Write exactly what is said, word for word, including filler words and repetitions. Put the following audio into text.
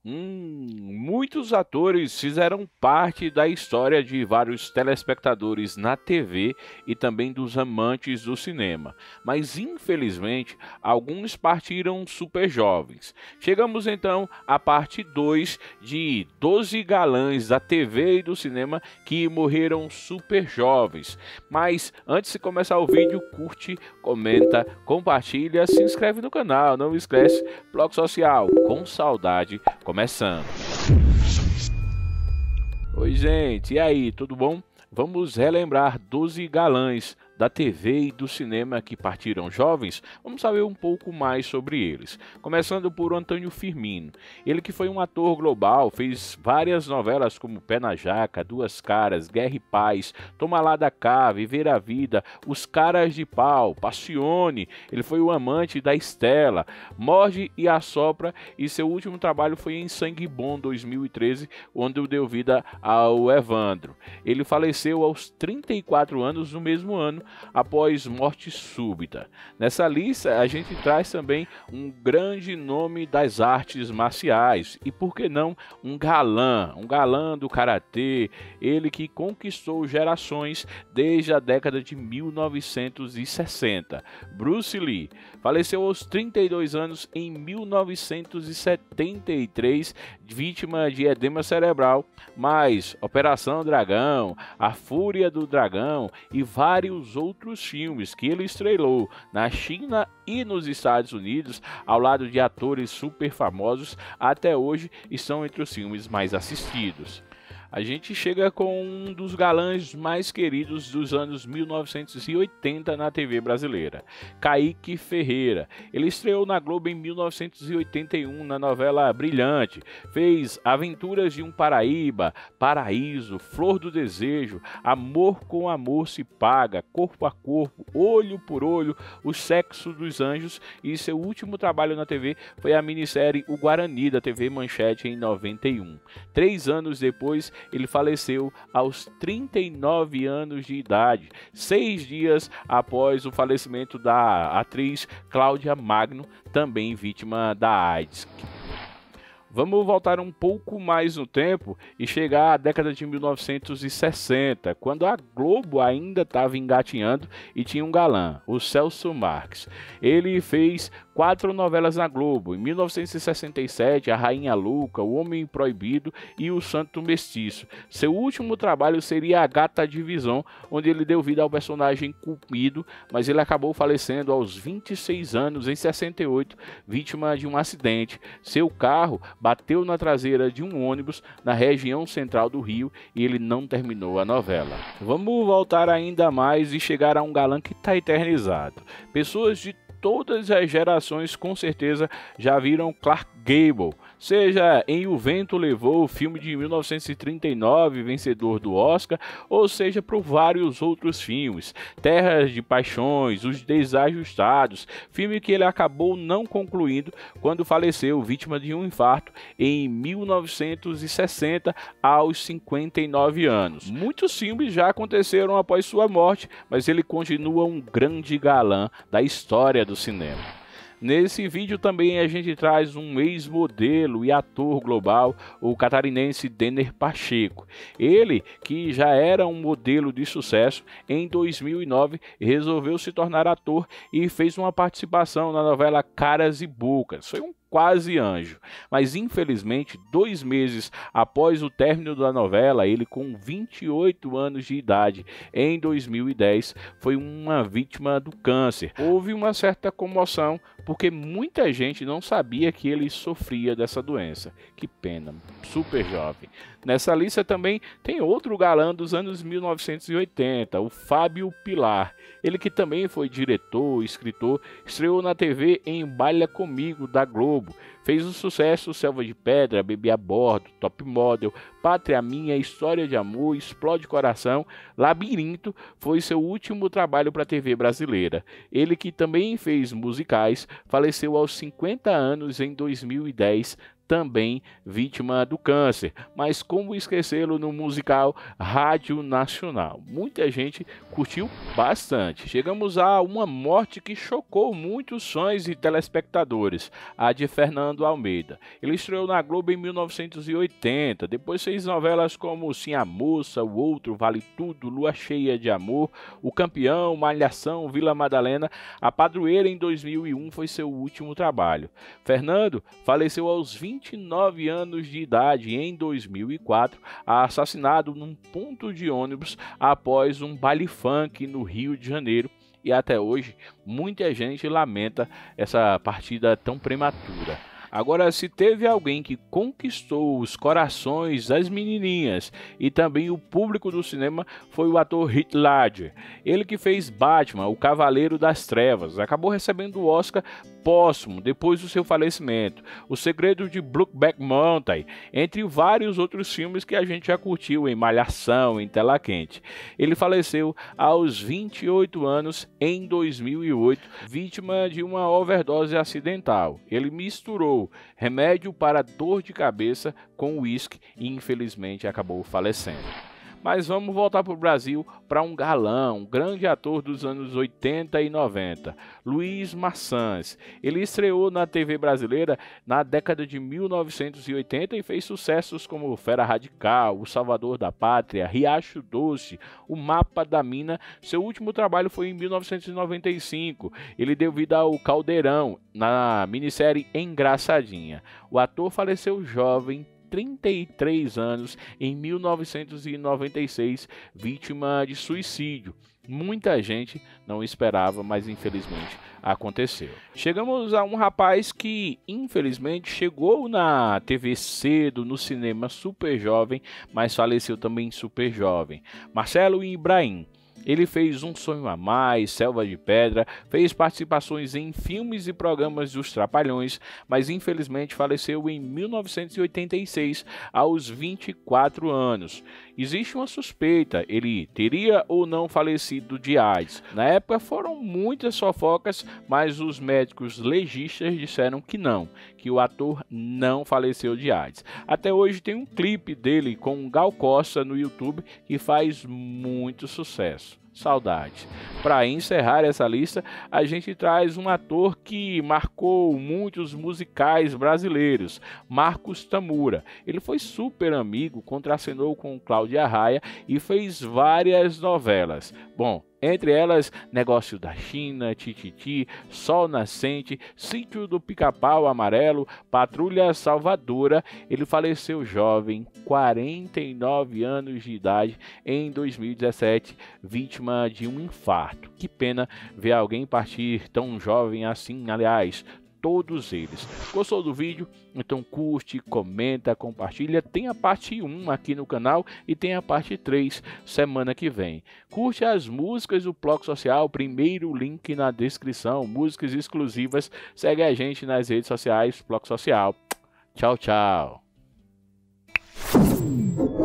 Hum, muitos atores fizeram parte da história de vários telespectadores na T V e também dos amantes do cinema, mas infelizmente alguns partiram super jovens. Chegamos então à parte dois de doze galãs da T V e do cinema que morreram super jovens. Mas antes de começar o vídeo, curte, comenta, compartilha, se inscreve no canal, não esquece, Bloco Social, com saudade. Começando. Oi, gente, e aí, tudo bom? Vamos relembrar doze galãs da T V e do cinema que partiram jovens. Vamos saber um pouco mais sobre eles. Começando por Antônio Firmino. Ele que foi um ator global, fez várias novelas como Pé na Jaca, Duas Caras, Guerra e Paz, Toma lá da cá, Viver a Vida, Os Caras de Pau, Passione. Ele foi o amante da Estela, Morde e Assopra, e seu último trabalho foi em Sangue Bom dois mil e treze, onde deu vida ao Evandro. Ele faleceu aos trinta e quatro anos no mesmo ano, após morte súbita. Nessa lista a gente traz também um grande nome das artes marciais e, por que não, um galã, um galã do karatê, ele que conquistou gerações desde a década de mil novecentos e sessenta. Bruce Lee faleceu aos trinta e dois anos em mil novecentos e setenta e três, vítima de edema cerebral, mas Operação Dragão, A Fúria do Dragão e vários outros filmes que ele estrelou na China e nos Estados Unidos, ao lado de atores super famosos, até hoje estão entre os filmes mais assistidos. A gente chega com um dos galãs mais queridos dos anos mil novecentos e oitenta na T V brasileira, Kaique Ferreira. Ele estreou na Globo em mil novecentos e oitenta e um na novela Brilhante, fez Aventuras de um Paraíba, Paraíso, Flor do Desejo, Amor com Amor se Paga, Corpo a Corpo, Olho por Olho, O Sexo dos Anjos, e seu último trabalho na T V foi a minissérie O Guarani da T V Manchete em noventa e um. Três anos depois, ele faleceu aos trinta e nove anos de idade, seis dias após o falecimento da atriz Cláudia Magno, também vítima da AIDS. Vamos voltar um pouco mais no tempo e chegar à década de mil novecentos e sessenta, quando a Globo ainda estava engatinhando e tinha um galã, o Celso Marques. Ele fez quatro novelas na Globo, em mil novecentos e sessenta e sete, A Rainha Louca, O Homem Proibido e O Santo Mestiço. Seu último trabalho seria A Gata de Visão, onde ele deu vida ao personagem Cupido, mas ele acabou falecendo aos vinte e seis anos, em sessenta e oito, vítima de um acidente. Seu carro bateu na traseira de um ônibus na região central do Rio e ele não terminou a novela. Vamos voltar ainda mais e chegar a um galã que está eternizado. Pessoas de todas as gerações com certeza já viram Clark Gable, seja em O Vento Levou, filme de mil novecentos e trinta e nove, vencedor do Oscar, ou seja por vários outros filmes, Terras de Paixões, Os Desajustados, filme que ele acabou não concluindo quando faleceu, vítima de um infarto em mil novecentos e sessenta, aos cinquenta e nove anos. Muitos filmes já aconteceram após sua morte, mas ele continua um grande galã da história do cinema. Nesse vídeo também a gente traz um ex-modelo e ator global, o catarinense Denner Pacheco. Ele, que já era um modelo de sucesso, em dois mil e nove resolveu se tornar ator e fez uma participação na novela Caras e Bocas. Foi um quase anjo, mas infelizmente dois meses após o término da novela, ele com vinte e oito anos de idade, em dois mil e dez, foi uma vítima do câncer. Houve uma certa comoção porque muita gente não sabia que ele sofria dessa doença. Que pena, super jovem. Nessa lista também tem outro galã dos anos mil novecentos e oitenta, o Fábio Pilar. Ele que também foi diretor, escritor, estreou na T V em Baila Comigo, da Globo. Fez o sucesso Selva de Pedra, Bebê a Bordo, Top Model, Pátria Minha, História de Amor, Explode Coração, Labirinto foi seu último trabalho para a T V brasileira. Ele que também fez musicais, faleceu aos cinquenta anos em dois mil e dez, também vítima do câncer. Mas como esquecê-lo no musical Rádio Nacional? Muita gente curtiu bastante. Chegamos a uma morte que chocou muitos fãs e telespectadores, a de Fernando Almeida. Ele estreou na Globo em mil novecentos e oitenta, depois fez novelas como Sim a Moça, O Outro, Vale Tudo, Lua Cheia de Amor, O Campeão, Malhação, Vila Madalena. A Padroeira em dois mil e um foi seu último trabalho. Fernando faleceu aos vinte e nove anos de idade em dois mil e quatro, assassinado num ponto de ônibus após um baile funk no Rio de Janeiro, e até hoje muita gente lamenta essa partida tão prematura. Agora, se teve alguém que conquistou os corações das menininhas e também o público do cinema, foi o ator Heath Ledger. Ele que fez Batman, o Cavaleiro das Trevas, acabou recebendo o Oscar póstumo depois do seu falecimento. O Segredo de Brokeback Mountain, entre vários outros filmes que a gente já curtiu em Malhação, em Tela Quente. Ele faleceu aos vinte e oito anos em dois mil e oito, vítima de uma overdose acidental. Ele misturou remédio para dor de cabeça com uísque e infelizmente acabou falecendo. Mas vamos voltar para o Brasil, para um galã, um grande ator dos anos oitenta e noventa, Luiz Maçãs. Ele estreou na T V brasileira na década de mil novecentos e oitenta e fez sucessos como Fera Radical, O Salvador da Pátria, Riacho Doce, O Mapa da Mina. Seu último trabalho foi em mil novecentos e noventa e cinco. Ele deu vida ao Caldeirão na minissérie Engraçadinha. O ator faleceu jovem, trinta e três anos, em mil novecentos e noventa e seis, vítima de suicídio. Muita gente não esperava, mas infelizmente aconteceu. Chegamos a um rapaz que infelizmente chegou na T V cedo, no cinema super jovem, mas faleceu também super jovem. Marcelo Ibrahim. Ele fez Um Sonho a Mais, Selva de Pedra, fez participações em filmes e programas dos Trapalhões, mas infelizmente faleceu em mil novecentos e oitenta e seis, aos vinte e quatro anos. Existe uma suspeita, ele teria ou não falecido de AIDS. Na época foram muitas fofocas, mas os médicos legistas disseram que não, que o ator não faleceu de AIDS. Até hoje tem um clipe dele com Gal Costa no YouTube que faz muito sucesso. Saudade. Para encerrar essa lista, a gente traz um ator que marcou muitos musicais brasileiros, Marcos Tamura. Ele foi super amigo, contracenou com Cláudia Raia e fez várias novelas. Bom, entre elas, Negócio da China, Tititi, Sol Nascente, Sítio do Pica-Pau Amarelo, Patrulha Salvadora. Ele faleceu jovem, quarenta e nove anos de idade, em dois mil e dezessete, vítima de um infarto. Que pena ver alguém partir tão jovem assim, aliás, todos eles. Gostou do vídeo? Então curte, comenta, compartilha. Tem a parte um aqui no canal e tem a parte três semana que vem. Curte as músicas do Ploc Social, primeiro link na descrição, músicas exclusivas. Segue a gente nas redes sociais, Ploc Social. Tchau, tchau.